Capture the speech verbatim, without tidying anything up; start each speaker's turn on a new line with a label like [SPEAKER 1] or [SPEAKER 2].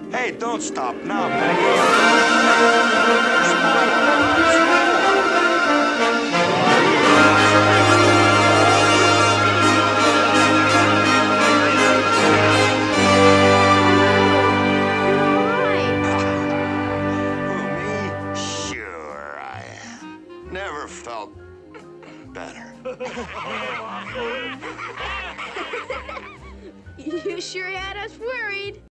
[SPEAKER 1] Hey, don't stop now, Peggy. Never felt better.
[SPEAKER 2] You sure had us worried.